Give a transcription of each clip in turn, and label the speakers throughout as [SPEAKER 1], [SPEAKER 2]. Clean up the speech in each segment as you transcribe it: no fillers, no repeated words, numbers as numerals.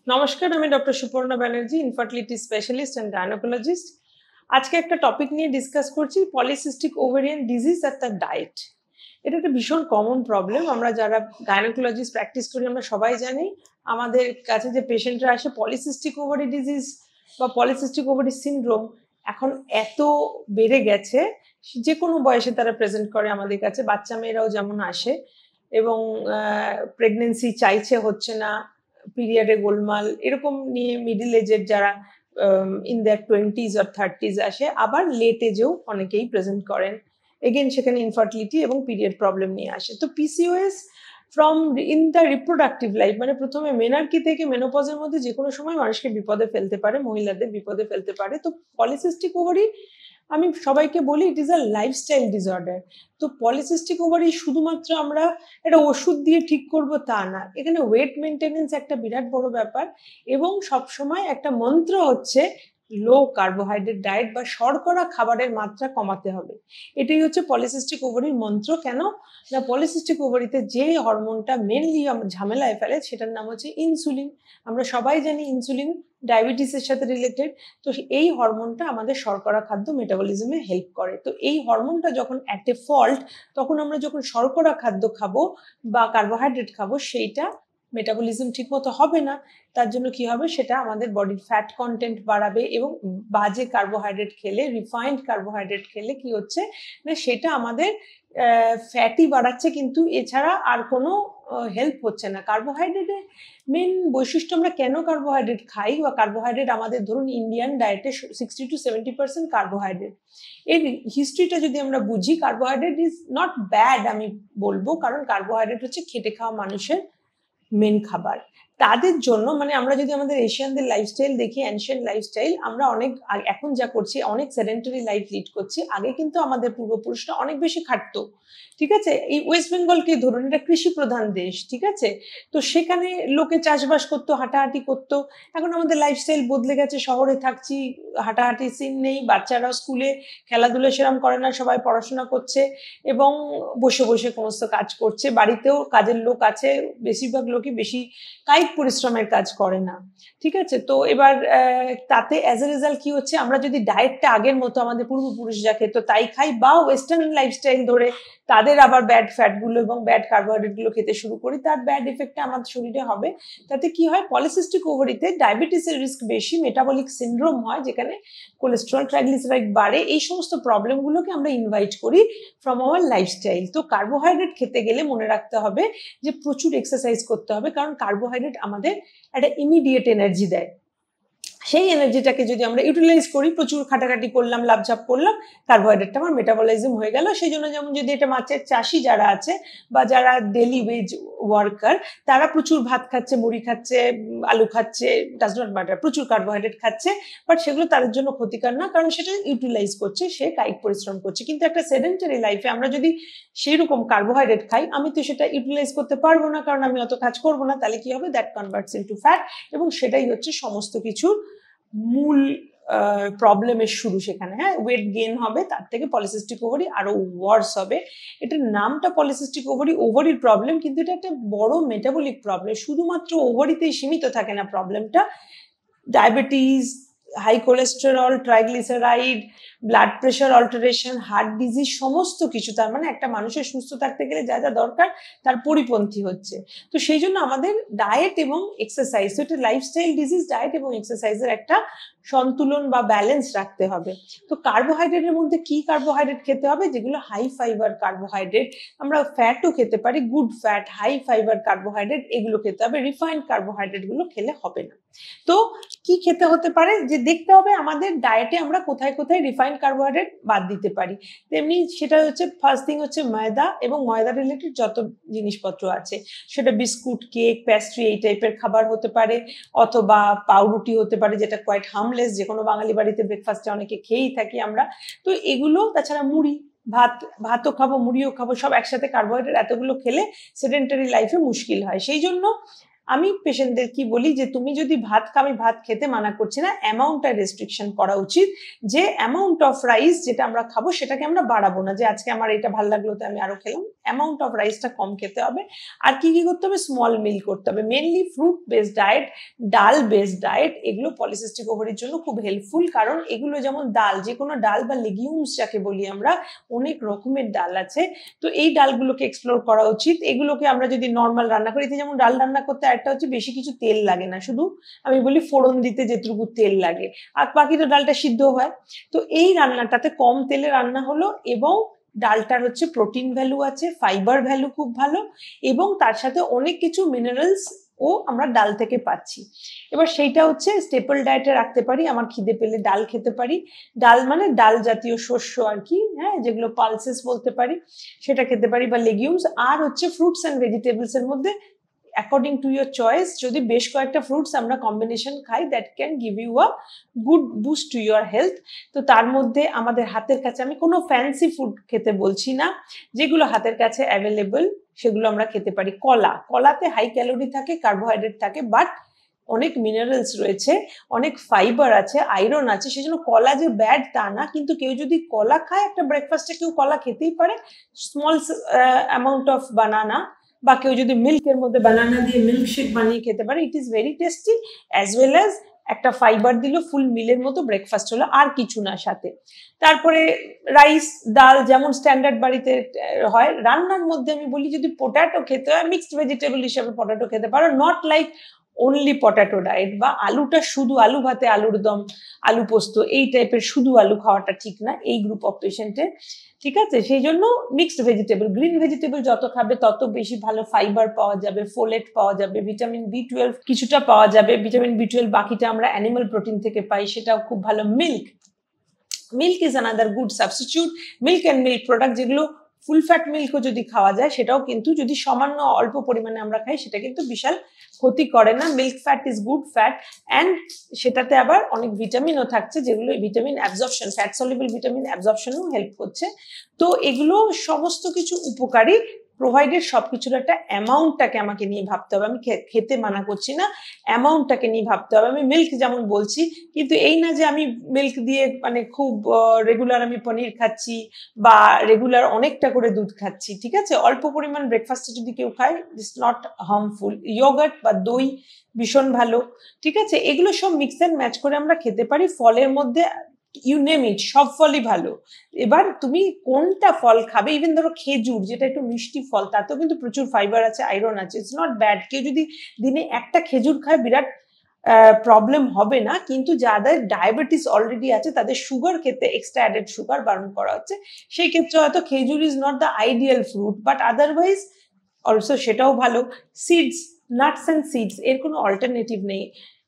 [SPEAKER 1] নমস্কার, আমি doctor Suparna Banerjee, infertility specialist and gynaecologist. আজকে একটা টপিক নিয়ে ডিসকাস করছি, পলিসিস্টিক ওভারিয়ান ডিজিজ আর তার ডায়েট। এটা একটা ভীষণ কমন প্রবলেম। আমরা যারা গাইনোকোলজিস্ট প্র্যাকটিস করি আমরা সবাই জানি আমাদের কাছে যে পেশেন্টরা আসে পলিসিস্টিক ওভারি ডিজিজ বা পলিসিস্টিক ওভারি সিনড্রোম এখন এত বেড়ে গেছে, যে কোনো বয়সে তারা প্রেজেন্ট করে আমাদের কাছে। বাচ্চা মেয়েরাও যেমন আসে এবং প্রেগনেন্সি চাইছে, হচ্ছে না, পিরিয়ডে গোলমাল এরকম নিয়ে মিডল এজের যারা in their 20s or 30s আসে, আবার লেট এজেও অনেকেই প্রেজেন্ট করেন। এগেন সেখানে ইনফার্টিলিটি এবং পিরিয়ড প্রবলেম নিয়ে আসে। তো PCOS from in the reproductive life, মানে প্রথমে মেনার্কি থেকে মেনোপজের মধ্যে যে কোনো সময় মানুষকে বিপদে ফেলতে পারে, মহিলাদের বিপদে ফেলতে পারে। তো পলিসিস্টিক ওভারি, আমি সবাইকে বলি, it is a lifestyle disorder. তো পলিসিস্টিক ওভারি শুধুমাত্র আমরা এটা ওষুধ দিয়ে ঠিক করব তা না, এখানে ওয়েট মেনটেনেন্স একটা বিরাট বড় ব্যাপার। এবং সবসময় একটা মন্ত্র হচ্ছে লো কার্বোহাইড্রেট ডায়েট বা শর্করা খাবারের মাত্রা কমাতে হবে। এটাই হচ্ছে পলিসিস্টিক ওভারির মন্ত্র। কেন না, পলিসিস্টিক ওভারিতে যে হরমোনটা মেনলি ঝামেলায় ফেলে সেটার নাম হচ্ছে ইনসুলিন। আমরা সবাই জানি ইনসুলিন ডায়াবেটিসের সাথে রিলেটেড। তো এই হরমোনটা আমাদের শর্করা খাদ্য মেটাবলিজমে হেল্প করে। তো এই হরমোনটা যখন অ্যাট এ ফল্ট, তখন আমরা যখন শর্করা খাদ্য খাবো বা কার্বোহাইড্রেট খাবো, সেইটা মেটাবলিজম ঠিকমতো হবে না। তার জন্য কি হবে, সেটা আমাদের বডির ফ্যাট কন্টেন্ট বাড়াবে এবং বাজে কার্বোহাইড্রেট খেলে, রিফাইন্ড কার্বোহাইড্রেট খেলে কি হচ্ছে না, সেটা আমাদের ফ্যাটই বাড়াচ্ছে, কিন্তু এছাড়া আর কোনো হেল্প হচ্ছে না। কার্বোহাইড্রেটের মেন বৈশিষ্ট্য, আমরা কেন কার্বোহাইড্রেট খাই বা কার্বোহাইড্রেট আমাদের, ধরুন ইন্ডিয়ান ডায়েটে 60-70% কার্বোহাইড্রেট। এর হিস্ট্রিটা যদি আমরা বুঝি, কার্বোহাইড্রেট ইজ নট ব্যাড আমি বলবো, কারণ কার্বোহাইড্রেট হচ্ছে খেটে খাওয়া মানুষের মেন খাবার। তাদের জন্য, মানে আমরা যদি আমাদের এশিয়ানদের লাইফস্টাইল দেখি, অ্যানশিয়েন্ট লাইফস্টাইল, আমরা অনেক এখন যা করছি, অনেক সেডেন্টারি লাইফ লিড করছি। আগে কিন্তু আমাদের পূর্বপুরুষরা অনেক বেশি খাটতো, ঠিক আছে। এই ওয়েস্ট বেঙ্গলকে ধরুন, এটা কৃষি প্রধান দেশ, ঠিক আছে। তো সেখানে লোকে চাষবাস করতো, হাঁটাহাঁটি করতো। এখন আমাদের লাইফস্টাইল বদলে গেছে, শহরে থাকছি, হাঁটাহাঁটি সিন নেই, বাচ্চারাও স্কুলে খেলাধুলো সেরকম করে না, সবাই পড়াশোনা করছে এবং বসে বসে সমস্ত কাজ করছে। বাড়িতেও কাজের লোক আছে, বেশিরভাগ লোকই বেশি কায়িক পরিশ্রমের কাজ করে না, ঠিক আছে। তো এবার তাতে অ্যাজ এ রেজাল্ট কি হচ্ছে, আমরা যদি ডায়েটটা আগের মতো আমাদের পূর্বপুরুষ যা খেত তাই খাই, বা ওয়েস্টার্ন লাইফস্টাইল ধরে তাদের আবার ব্যাড ফ্যাটগুলো এবং ব্যাড কার্বোহাইড্রেটগুলো খেতে শুরু করি, তার ব্যাড এফেক্টটা আমাদের শরীরে হবে। তাতে কি হয়, পলিসিস্টিক ওভারিতে ডায়াবেটিসের রিস্ক বেশি, মেটাবলিক সিনড্রোম হয়, যেখানে কোলেস্টেরল ট্রাইগ্লিসারাইড বাড়ে। এই সমস্ত প্রবলেমগুলোকে আমরা ইনভাইট করি ফ্রম আওয়ার লাইফস্টাইল। তো কার্বোহাইড্রেট খেতে গেলে মনে রাখতে হবে যে প্রচুর এক্সারসাইজ করতে হবে, কারণ কার্বোহাইড্রেট আমাদের একটা ইমিডিয়েট এনার্জি দেয়। সেই এনার্জিটাকে যদি আমরা ইউটিলাইজ করি, প্রচুর খাটাখাটি করলাম, লাভঝাপ করলাম, কার্বোহাইড্রেটটা আমার মেটাবলাইজম হয়ে গেল। সেই জন্য যেমন যদি এটা মাছের চাষি যারা আছে বা যারা ডেলি ওয়েজ ওয়ার্কার, তারা প্রচুর ভাত খাচ্ছে, মুড়ি খাচ্ছে, আলু খাচ্ছে, ডাজ নট ম্যাটার, প্রচুর কার্বোহাইড্রেট খাচ্ছে, বাট সেগুলো তাদের জন্য ক্ষতিকর না, কারণ সেটা ইউটিলাইজ করছে, সে কায়িক পরিশ্রম করছে। কিন্তু একটা সেডেন্টারি লাইফে আমরা যদি সেই রকম কার্বোহাইড্রেট খাই, আমি তো সেটা ইউটিলাইজ করতে পারবো না, কারণ আমি অত কাজ করবো না। তাহলে কি হবে, দ্যাট কনভার্টস ইনটু ফ্যাট, এবং সেটাই হচ্ছে সমস্ত কিছুর মূল প্রবলেমের শুরু সেখানে। হ্যাঁ, ওয়েট গেইন হবে, তার থেকে পলিসিস্টিক ওভারি আরো ওয়ার্স হবে। এটার নামটা পলিসিস্টিক ওভারি, ওভারির প্রবলেম, কিন্তু এটা একটা বড় মেটাবলিক প্রবলেম। শুধুমাত্র ওভারিতেই সীমিত থাকে না প্রবলেমটা। Diabetes, high cholesterol, triglyceride, blood pressure alteration, heart disease, সমস্ত কিছু, তার মানে একটা মানুষের সুস্থ থাকতে গেলে যা যা দরকার তার পরিপন্থী হচ্ছে। তো সেই জন্য আমাদের ডায়েট এবং এক্সারসাইজ, তো এটা লাইফস্টাইল ডিজিজ, ডায়েট এবং এক্সারসাইজের একটা সন্তুলন বা ব্যালেন্স রাখতে হবে। তো কার্বোহাইড্রেটের মধ্যে কি কার্বোহাইড্রেট খেতে হবে, যেগুলো হাই ফাইবার কার্বোহাইড্রেট। আমরা ফ্যাটও খেতে পারি, good fat, high fibre carbohydrate, এগুলো খেতে হবে। রিফাইন্ড কার্বোহাইড্রেট গুলো খেলে হবে না। তো কি খেতে হতে পারে, যে দেখতে হবে আমাদের ডায়েটে আমরা কোথায় কোথায় রিফাইন্ড কার্বোহাইড্রেট বাদ দিতে পারি। তেমনি সেটা হচ্ছে, ফার্স্ট থিং হচ্ছে ময়দা এবং ময়দা রিলেটেড যত জিনিসপত্র আছে, সেটা বিস্কুট, কেক, প্যাস্ট্রি, এই টাইপের খাবার হতে পারে, অথবা পাউরুটি হতে পারে, যেটা কোয়াইট হার্মলেস, যে কোনো বাঙালি বাড়িতে ব্রেকফাস্টে অনেকে খেয়েই থাকি আমরা। তো এগুলো, তাছাড়া মুড়ি, ভাতও খাবো, মুড়িও খাবো, সব একসাথে কার্বোহাইড্রেট এতগুলো খেলে সেডেন্টারি লাইফে মুশকিল হয়। সেই জন্য আমি পেশেন্টদের কি বলি যে তুমি যদি ভাত খাবে, ভাত খেতে মানা করছি না, অ্যামাউন্টটা রেস্ট্রিকশন করা উচিত, যে অ্যামাউন্ট অফ রাইস যেটা আমরা খাবো সেটাকে আমরা বাড়াবো না, যে আজকে আমার এটা ভালো লাগলো তো আমি আরো খেলাম, অ্যামাউন্ট অফ রাইসটা কম খেতে হবে। আর কি কি করতে হবে, স্মল মিল করতে হবে, mainly fruit based diet, dal based diet, এগুলো পলিসিস্টিক ওভারির জন্য খুব হেল্পফুল। কারণ এগুলো যেমন ডাল, যে কোনো ডাল বা লেগিউমস যাকে বলি আমরা, অনেক রকমের ডাল আছে, তো এই ডালগুলোকে এক্সপ্লোর করা উচিত। এগুলোকে আমরা যদি নর্মাল রান্না করি, যেমন ডাল রান্না করতে একটা হচ্ছে বেশি কিছু তেল লাগে না, শুধু আমি বলি ফোড়ন দিতে যেটুকু তেল লাগে, আর বাকি তো ডালটা সিদ্ধ হয়। তো এই রান্নাটাতে কম তেলে রান্না হলো, এবং ডালটার হচ্ছে প্রোটিন ভ্যালু আছে, ফাইবার ভ্যালু খুব ভালো, এবং তার সাথে অনেক কিছু মিনারেলস ও আমরা ডাল থেকে পাচ্ছি। এবার সেইটা হচ্ছে স্টেপল ডায়েটে রাখতে পারি, আমার খিদে পেলে ডাল খেতে পারি, ডাল মানে ডাল জাতীয় শস্য আর কি, হ্যাঁ, যেগুলো পালসেস বলতে পারি, সেটা খেতে পারি, বা লেগিউমস। আর হচ্ছে ফ্রুটস অ্যান্ড ভেজিটেবলস এর মধ্যে অ্যাকর্ডিং টু ইয়োর চয়েস, যদি বেশ কয়েকটা ফ্রুটস আমরা কম্বিনেশন খাই, that can give you a good boost to your health. তো তার মধ্যে আমাদের হাতের কাছে, আমি কোনো ফ্যান্সি ফুড খেতে বলছি না, যেগুলো হাতের কাছে অ্যাভেলেবল সেগুলো আমরা খেতে পারি। কলাতে হাই ক্যালোরি থাকে, কার্বোহাইড্রেট থাকে, বাট অনেক মিনারেলস রয়েছে, অনেক ফাইবার আছে, আয়রন আছে, সেজন্য কলা যে ব্যাড তা না। কিন্তু কেউ যদি কলা খায়, একটা ব্রেকফাস্টে কেউ কলা খেতেই পারে, স্মল অ্যামাউন্ট অফ বানানা, বা কেউ যদি মিল্কের মধ্যে বানানা দিয়ে মিল্কশেক বানিয়ে খেতে পারে, it is very tasty, as well as একটা ফাইবার দিল, ফুল মিলের মতো ব্রেকফাস্ট হলো, আর কিছু না সাথে। তারপরে রাইস ডাল যেমন স্ট্যান্ডার্ড বাড়িতে হয়, রান্নার মধ্যে আমি বলি যদি পটেটো খেতে হয়, মিক্সড ভেজিটেবল হিসেবে পটেটো খেতে পারো, not like only potato diet, বা আলুটা শুধু আলু ভাতে আলুর দম, আলু পোস্ত, এই টাইপের শুধু আলু খাওয়াটা ঠিক না এই গ্রুপ অফ পেশেন্টের, ঠিক আছে? সেই জন্য মিক্সড ভেজিটেবল, গ্রিন ভেজিটেবল যত খাবে তত বেশি ভালো ফাইবার পাওয়া যাবে, ফোলেট পাওয়া যাবে, ভিটামিন B12 কিছুটা পাওয়া যাবে, ভিটামিন B12 বাকিটা আমরা অ্যানিমাল প্রোটিন থেকে পাই, সেটাও খুব ভালো। Milk is another good substitute, milk and milk product, যেগুলো ফুল ফ্যাট মিল্কও যদি খাওয়া যায়, সেটাও কিন্তু যদি সামান্য অল্প পরিমাণে আমরা খাই, সেটা কিন্তু বিশাল ক্ষতি করে না। Milk fat is good fat, and সেটাতে আবার অনেক ভিটামিনও থাকছে, যেগুলো vitamin absorption, fat soluble vitamin অ্যাবজর্পশনও হেল্প করছে। তো এগুলো সমস্ত কিছু উপকারী, প্রোভাইডেড সবকিছুর একটা অ্যামাউন্টটাকে আমাকে নিয়ে ভাবতে হবে। আমি খেতে মানা করছি না, অ্যামাউন্টটাকে নিয়ে ভাবতে হবে। আমি মিল্ক যেমন বলছি, কিন্তু এই না যে আমি মিল্ক দিয়ে মানে খুব রেগুলার আমি পনির খাচ্ছি, বা রেগুলার অনেকটা করে দুধ খাচ্ছি, ঠিক আছে? অল্প পরিমাণ ব্রেকফাস্টে যদি কেউ খায়, ইটস নট হার্মফুল। ইয়োগার্ট বা দই ভীষণ ভালো, ঠিক আছে? এগুলো সব মিক্স অ্যান্ড ম্যাচ করে আমরা খেতে পারি। ফলের মধ্যে ইউ নেম ইট, সব ফলই ভালো। এবার তুমি কোনটা ফল খাবে, ইভেন ধরো খেজুর, যেটা একটু মিষ্টি ফল, তাতেও কিন্তু প্রচুর ফাইবার আছে, আয়রন আছে, ইটস নট ব্যাড। কেউ যদি দিনে একটা খেজুর খায়, বিরাট প্রবলেম হবে না। কিন্তু যাদের ডায়াবেটিস অলরেডি আছে, তাদের সুগার খেতে, এক্সট্রা অ্যাডেড সুগার বারণ করা হচ্ছে, সেই ক্ষেত্রে হয়তো খেজুর is not the ideal fruit, but otherwise also সেটাও ভালো। সিডস, নাটস অ্যান্ড সিডস, এর কোনো অল্টারনেটিভ নেই।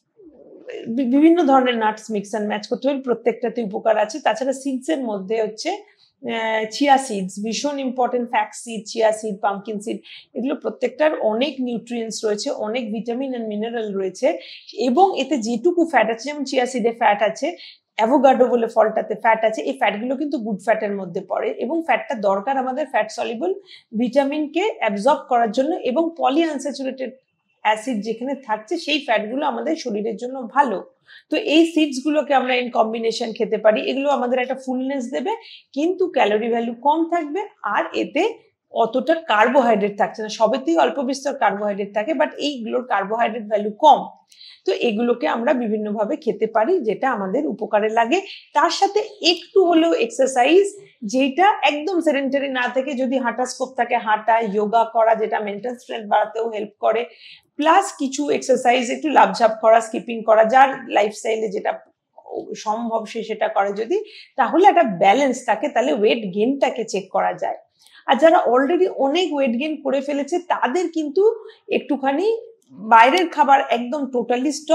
[SPEAKER 1] বিভিন্ন ধরনের নাটস মিক্স অ্যান্ড ম্যাচ করতে হবে, প্রত্যেকটাতে উপকার আছে। তাছাড়া সিডস এর মধ্যে হচ্ছে চিয়া সিডস ভীষণ important, flax seed, chia seed, pumpkin seed, এগুলো প্রত্যেকটার অনেক নিউট্রিয়েন্টস রয়েছে, অনেক ভিটামিন অ্যান্ড মিনারেল রয়েছে, এবং এতে যেটুকু ফ্যাট আছে, যেমন চিয়া সিডে ফ্যাট আছে, অ্যাভোকাডো বলে ফলটাতে ফ্যাট আছে, এই ফ্যাটগুলো কিন্তু গুড ফ্যাটের মধ্যে পড়ে, এবং ফ্যাটটা দরকার আমাদের ফ্যাট সলিউবল ভিটামিনকে অ্যাবজর্ব করার জন্য, এবং পলি আনস্যাচুরেটেড অ্যাসিড যেখানে থাকছে, সেই ফ্যাটগুলো আমাদের শরীরের জন্য ভালো। তো এই সিডস গুলোকে আমরা ইন কম্বিনেশন খেতে পারি, এগুলো আমাদের একটা ফুলনেস দেবে, কিন্তু ক্যালোরি ভ্যালু কম থাকবে, আর এতে অতটা কার্বোহাইড্রেট থাকছে না। সবেতেই অল্প বিস্তর কার্বোহাইড্রেট থাকে, বাট এইগুলোর কার্বোহাইড্রেট ভ্যালু কম। তো এগুলোকে আমরা বিভিন্নভাবে খেতে পারি, যেটা আমাদের উপকারে লাগে। তার সাথে একটু হলেও এক্সারসাইজ, যেটা একদম সেডেন্টারি না থেকে, যদি হাঁটা স্কোপ থাকে, হাঁটা, যোগা করা, যেটা মেন্টাল স্ট্রেংথ বাড়াতেও হেল্প করে, প্লাস কিছু এক্সারসাইজ, একটু লাফঝাপ করা, স্কিপিং করা, যার লাইফস্টাইলে যেটা সম্ভব সে সেটা করে যদি, তাহলে একটা ব্যালেন্স থাকে, তাহলে ওয়েট গেইনটাকে চেক করা যায়। আর যারা অলরেডি অনেক ওয়েট গেইন করে ফেলেছে, তাদের কিন্তু একটুখানি বাইরের খাবার একদম টোটালি স্টপ,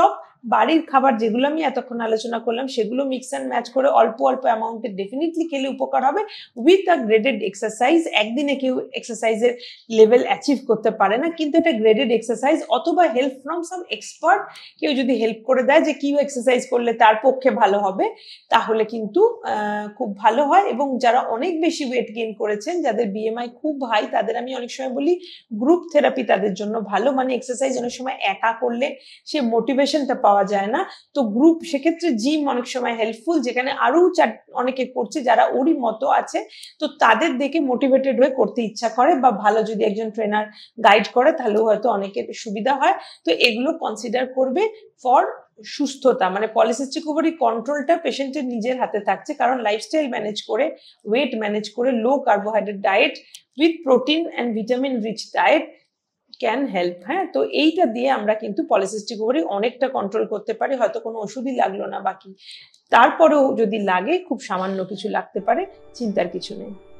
[SPEAKER 1] বাড়ির খাবার যেগুলো আমি এতক্ষণ আলোচনা করলাম সেগুলো মিক্স অ্যান্ড ম্যাচ করে অল্প অল্প অ্যামাউন্টে ডেফিনেটলি খেলে উপকার হবে উইথ আ গ্রেডেড এক্সারসাইজ। একদিনে কেউ এক্সারসাইজের লেভেল অ্যাচিভ করতে পারে না, কিন্তু এটা গ্রেডেড এক্সারসাইজ অথবা হেল্প ফ্রম সাম এক্সপার্ট, কেউ যদি হেল্প করে দেয় যে কি এক্সারসাইজ করলে তার পক্ষে ভালো হবে, তাহলে কিন্তু খুব ভালো হয়। এবং যারা অনেক বেশি ওয়েট গেইন করেছেন, যাদের বিএমআই খুব হাই, তাদের আমি অনেক সময় বলি গ্রুপ থেরাপি তাদের জন্য ভালো। মানে এক্সারসাইজ অনেক সময় একা করলে সে মোটিভেশনটা পাওয়া যায় না, তো গ্রুপ, সেক্ষেত্রে জিম অনেক সময় হেল্পফুল, যেখানে আরো অনেকে করছে যারা ওরই মতো আছে, তো তাদের দেখে মোটিভেটেড হয়ে করতে ইচ্ছা করে, বা ভালো যদি একজন ট্রেনার গাইড করে তাহলেও হয়তো অনেকের সুবিধা হয়। তো এগুলো কনসিডার করবে ফর সুস্থতা। মানে পলিসিস্টিক ওভারি কন্ট্রোলটা পেশেন্টের নিজের হাতে থাকছে, কারণ লাইফস্টাইল ম্যানেজ করে, ওয়েট ম্যানেজ করে, low carbohydrate diet with protein and vitamin rich diet can help. হ্যাঁ, তো এইটা দিয়ে আমরা কিন্তু পলিসিস্টিক ওভারি অনেকটা কন্ট্রোল করতে পারি। হয়তো কোনো ওষুধই লাগলো না বাকি, তারপরেও যদি লাগে খুব সামান্য কিছু লাগতে পারে, চিন্তার কিছু নেই।